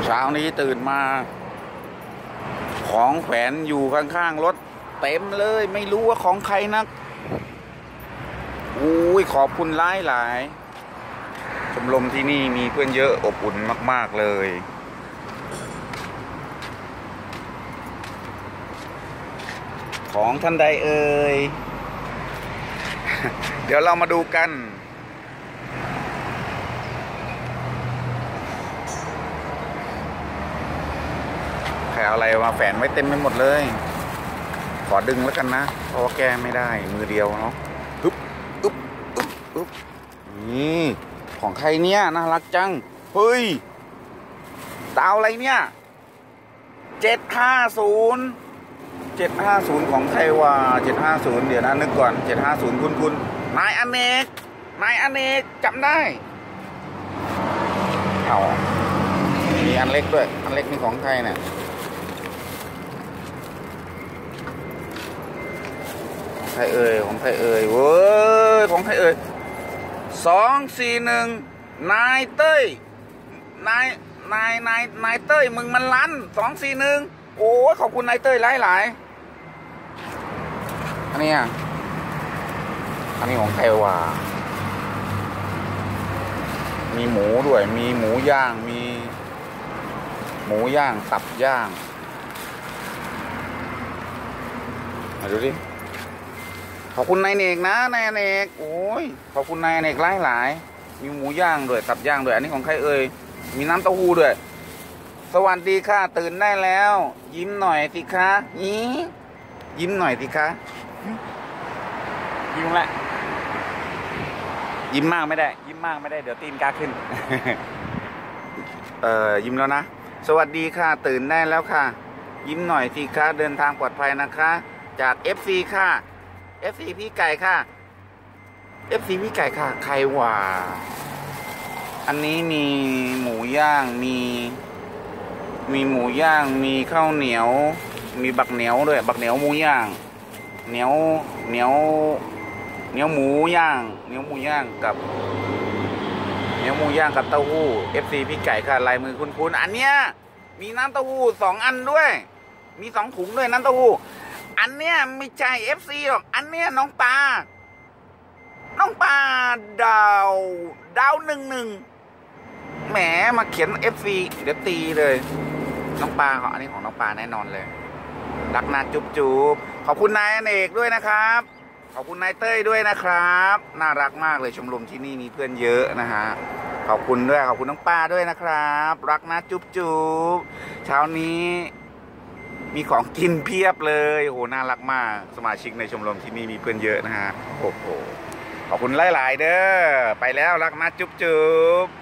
เช้านี้ตื่นมาของแขวนอยู่ข้างๆรถเต็มเลยไม่รู้ว่าของใครนักอุ้ยขอบคุณหลายชมรมที่นี่มีเพื่อนเยอะอบอุ่นมากๆเลยของท่านใดเอ่ย เดี๋ยวเรามาดูกันใครเอาอะไรมาแฝนไว้เต็มไปหมดเลยขอดึงแล้วกันนะเพราะว่าแก้ไม่ได้มือเดียวเนาะอึ๊บอึ๊บอึ๊บอึ๊บนี่ของใครเนี่ยน่ารักจังเฮ้ยดาวอะไรเนี่ย750ของใครวะ750เดี๋ยวนะนึกก่อน750คุณนายอเนกจำได้เอามีอันเล็กด้วยอันเล็กนี่ของใครเนี่ยของใครเอ่ยเว้ยของใครเอ่ย241นายเต้ยนายเต้ยมึงมันลั่น241โอ้ยขอบคุณนายเต้ยหลายอันนี้ของใครวะมีหมูด้วยมีหมูย่างมีหมูย่างตับย่างมาดูดิขอบคุณนายเนกนะนายเนกโอ้ยขอบคุณนายเนกหลายมีหมูย่างด้วยตับย่างด้วยอันนี้ของใครเอ่ยมีน้ำเต้าหู้ด้วยสวัสดีค่ะตื่นได้แล้วยิ้มหน่อยสิคะยิ้มหน่อยสิคะยิ้มละยิ้มมากไม่ได้เดี๋ยวตีนกาขึ้น ยิ้มแล้วนะสวัสดีค่ะตื่นได้แล้วค่ะยิ้มหน่อยสิคะเดินทางปลอดภัยนะคะจาก FC ค่ะ FC พี่ไก่ค่ะ FC พี่ไก่ค่ะใครวะอันนี้มีหมูย่างมีหมูย่างมีข้าวเหนียวมีบักเหนียวด้วยบักเหนียวหมูย่างเหนียวหมูย่างกับเต้าหู้ FC พี่ไก่ค่ะลายมือคุ้นอันเนี้ยมีน้ำเต้าหู้2อันด้วยมี2ถุงด้วยน้ำเต้าหู้อันเนี้ยไม่ใช่ FC หรอกอันเนี้ยน้องปลาดาว11แหมมาเขียน FC เดี๋ยวตีเลยน้องปลาอันนี้ของน้องปลาแน่นอนเลยรักนะจุ๊บขอบคุณนายอเนกด้วยนะครับขอบคุณนายเต้ยด้วยนะครับน่ารักมากเลยชมรมที่นี่มีเพื่อนเยอะนะฮะขอบคุณด้วยขอบคุณน้องปลาด้วยนะครับรักนะจุ๊บเช้านี้มีของกินเพียบเลยโอ้โหน่ารักมากสมาชิกในชมรมที่นี่มีเพื่อนเยอะนะฮะโอ้โหขอบคุณหลายๆเด้อไปแล้วรักนะจุ๊บ